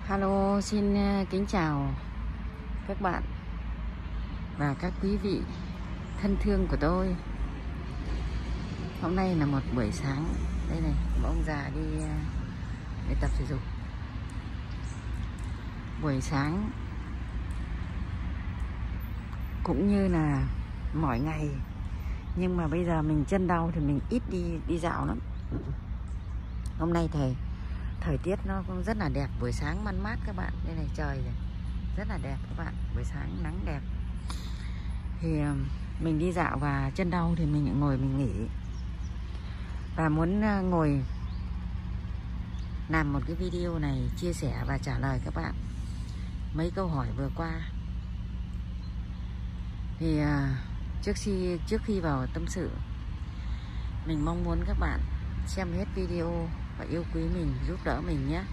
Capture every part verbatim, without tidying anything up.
Hello, xin kính chào các bạn và các quý vị thân thương của tôi. Hôm nay là một buổi sáng. Đây này, một ông già đi để tập thể dục. Buổi sáng cũng như là mỗi ngày, nhưng mà bây giờ mình chân đau thì mình ít đi đi dạo lắm. Hôm nay thời thời tiết nó cũng rất là đẹp, buổi sáng man mát các bạn. Đây này, trời này rất là đẹp các bạn, buổi sáng nắng đẹp. Thì mình đi dạo và chân đau thì mình ngồi mình nghỉ, và muốn ngồi làm một cái video này chia sẻ và trả lời các bạn mấy câu hỏi vừa qua. Thì trước khi trước khi vào tâm sự, mình mong muốn các bạn xem hết video và yêu quý mình, giúp đỡ mình nhé.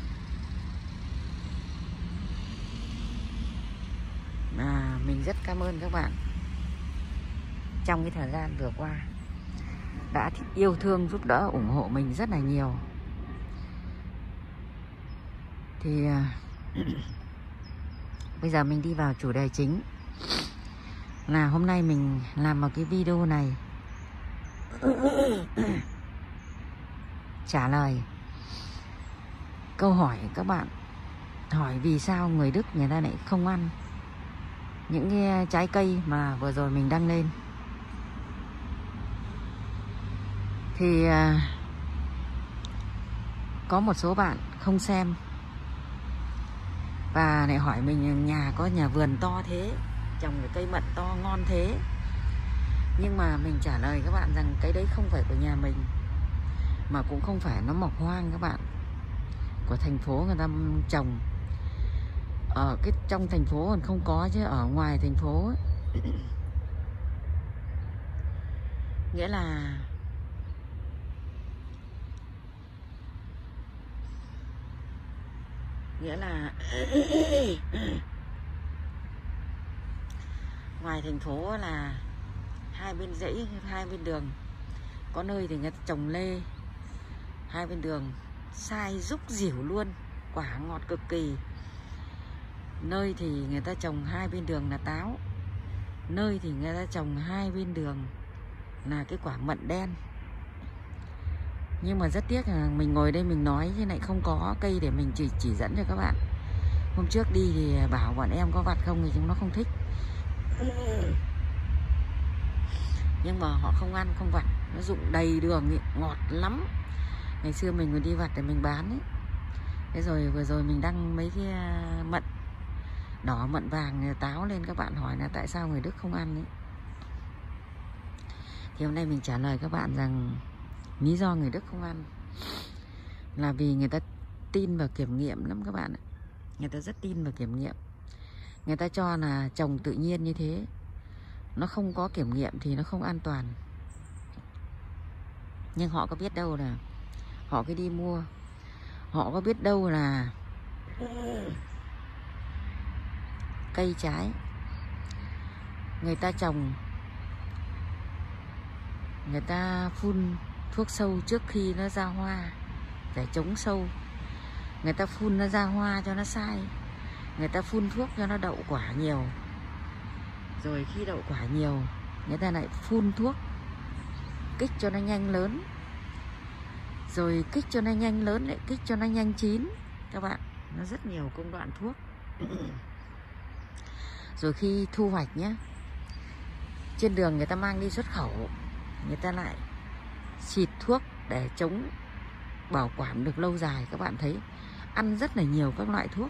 À, mình rất cảm ơn các bạn trong cái thời gian vừa qua đã yêu thương, giúp đỡ, ủng hộ mình rất là nhiều. Thì bây giờ mình đi vào chủ đề chính, là hôm nay mình làm một cái video này trả lời câu hỏi các bạn hỏi vì sao người Đức người ta lại không ăn những cái trái cây mà vừa rồi mình đăng lên. Thì à, có một số bạn không xem và lại hỏi mình, nhà có nhà vườn to thế, trồng cái cây mận to ngon thế. Nhưng mà mình trả lời các bạn rằng cái đấy không phải của nhà mình, mà cũng không phải nó mọc hoang các bạn, của thành phố người ta trồng. Ở cái trong thành phố còn không có, chứ ở ngoài thành phố ấy, nghĩa là nghĩa là ngoài thành phố là hai bên dãy, hai bên đường, có nơi thì người ta trồng lê, hai bên đường sai rúc rỉu luôn, quả ngọt cực kỳ. Nơi thì người ta trồng hai bên đường là táo, nơi thì người ta trồng hai bên đường là cái quả mận đen. Nhưng mà rất tiếc là mình ngồi đây mình nói chứ lại không có cây để mình chỉ chỉ dẫn cho các bạn. Hôm trước đi thì bảo bọn em có vặt không thì chúng nó không thích, nhưng mà họ không ăn không vặt, nó rụng đầy đường ấy, ngọt lắm. Ngày xưa mình còn đi vặt để mình bán ấy. Thế rồi vừa rồi mình đăng mấy cái mận đỏ, mận vàng, táo lên, các bạn hỏi là tại sao người Đức không ăn ấy. Thì hôm nay mình trả lời các bạn rằng lý do người Đức không ăn là vì người ta tin vào kiểm nghiệm lắm các bạn ạ. Người ta rất tin vào kiểm nghiệm. Người ta cho là trồng tự nhiên như thế, nó không có kiểm nghiệm thì nó không an toàn. Nhưng họ có biết đâu là họ cứ đi mua, họ có biết đâu là cây trái người ta trồng, người ta phun thuốc sâu trước khi nó ra hoa để chống sâu. Người ta phun nó ra hoa cho nó sai, người ta phun thuốc cho nó đậu quả nhiều. Rồi khi đậu quả nhiều, người ta lại phun thuốc kích cho nó nhanh lớn, rồi kích cho nó nhanh lớn lại kích cho nó nhanh chín. Các bạn, nó rất nhiều công đoạn thuốc. Rồi khi thu hoạch nhé, trên đường người ta mang đi xuất khẩu, người ta lại xịt thuốc để chống bảo quản được lâu dài. Các bạn thấy ăn rất là nhiều các loại thuốc.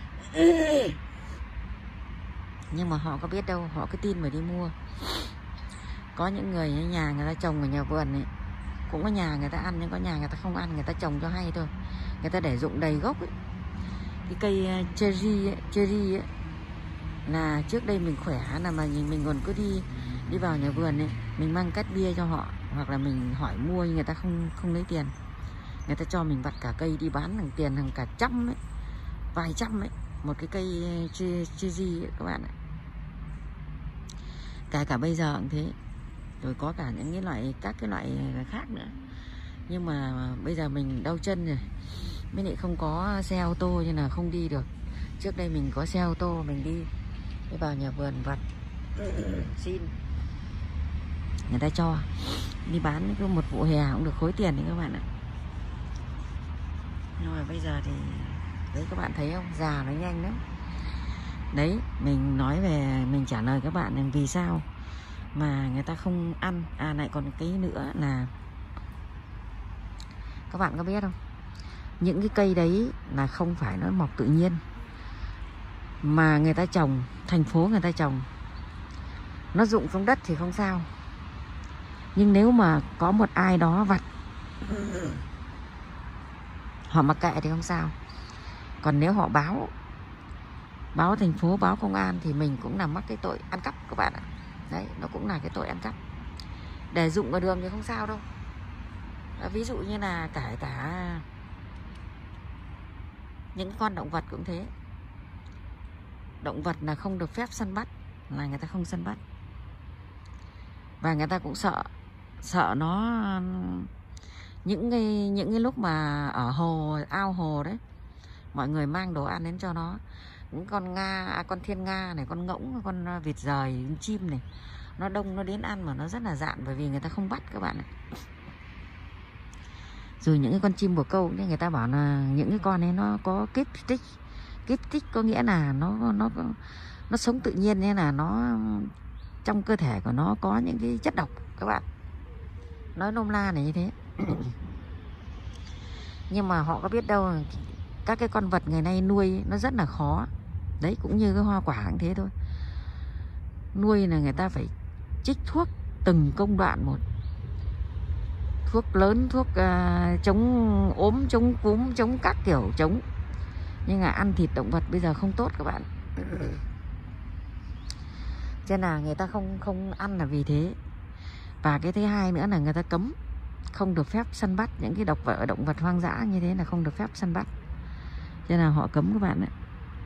Nhưng mà họ có biết đâu, họ cứ tin mà đi mua. Có những người ở nhà người ta trồng ở nhà vườn ấy, cũng có nhà người ta ăn, nhưng có nhà người ta không ăn, người ta trồng cho hay thôi, người ta để rụng đầy gốc ấy. Cái cây cherry ấy, cherry ấy, là trước đây mình khỏe là mà mình còn cứ đi đi vào nhà vườn ấy, mình mang cát bia cho họ, hoặc là mình hỏi mua nhưng người ta không không lấy tiền, người ta cho mình vặt cả cây đi bán hàng tiền hàng cả trăm ấy, vài trăm ấy, một cái cây cherry ấy các bạn ạ. Cả cả bây giờ cũng thế. Rồi có cả những cái loại, các cái loại khác nữa. Nhưng mà bây giờ mình đau chân rồi, Mới lại không có xe ô tô nên là không đi được. Trước đây mình có xe ô tô mình đi, đi vào nhà vườn vật xin người ta cho đi bán, cứ một vụ hè cũng được khối tiền đấy các bạn ạ. Nhưng mà bây giờ thì đấy, các bạn thấy không, già nó nhanh lắm. Đấy, mình nói về, mình trả lời các bạn là vì sao mà người ta không ăn. À lại còn cái nữa là các bạn có biết không, những cái cây đấy là không phải nó mọc tự nhiên, mà người ta trồng, thành phố người ta trồng. Nó rụng xuống đất thì không sao, nhưng nếu mà có một ai đó vặt họ mặc kệ thì không sao. Còn nếu họ báo báo thành phố, báo công an thì mình cũng là mắc cái tội ăn cắp các bạn ạ. Đấy, nó cũng là cái tội ăn cắp. Để rụng ở đường thì không sao đâu. Ví dụ như là cả cả những con động vật cũng thế. Động vật là không được phép săn bắt, là người ta không săn bắt. Và người ta cũng sợ sợ nó, những cái những cái lúc mà ở hồ, ao hồ đấy, mọi người mang đồ ăn đến cho nó. Những con nga, à, con thiên nga này, con ngỗng, con vịt rời, con chim này, nó đông nó đến ăn mà nó rất là dạn, bởi vì người ta không bắt các bạn ạ. Rồi những cái con chim bồ câu ấy, người ta bảo là những cái con ấy nó có kích thích. Kích thích có nghĩa là nó nó nó sống tự nhiên, nên là nó trong cơ thể của nó có những cái chất độc các bạn. Nói nôm na là như thế. Nhưng mà họ có biết đâu, các cái con vật ngày nay nuôi nó rất là khó. Đấy, cũng như cái hoa quả cũng thế thôi. Nuôi là người ta phải chích thuốc từng công đoạn một. Thuốc lớn, thuốc uh, chống ốm, chống cúm, chống các kiểu chống. Nhưng mà ăn thịt động vật bây giờ không tốt các bạn. Cho nên là người ta không không ăn là vì thế. Và cái thứ hai nữa là người ta cấm, không được phép săn bắt những cái độc vật, động vật hoang dã như thế là không được phép săn bắt. Cho nên là họ cấm các bạn ạ.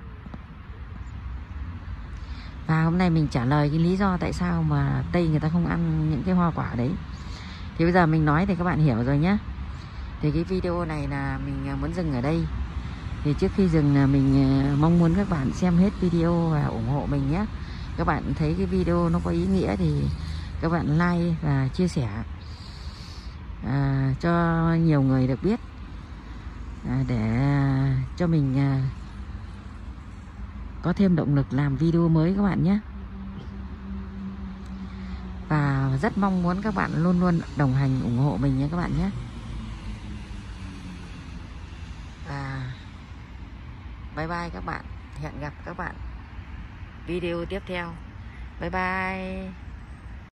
Và hôm nay mình trả lời cái lý do tại sao mà Tây người ta không ăn những cái hoa quả đấy. Thì bây giờ mình nói thì các bạn hiểu rồi nhé. Thì cái video này là mình muốn dừng ở đây. Thì trước khi dừng là mình mong muốn các bạn xem hết video và ủng hộ mình nhé. Các bạn thấy cái video nó có ý nghĩa thì các bạn like và chia sẻ à, cho nhiều người được biết, à, để cho mình à, có thêm động lực làm video mới các bạn nhé. Và rất mong muốn các bạn luôn luôn đồng hành ủng hộ mình nhé các bạn nhé. Và bye bye các bạn. Hẹn gặp các bạn video tiếp theo. Bye bye.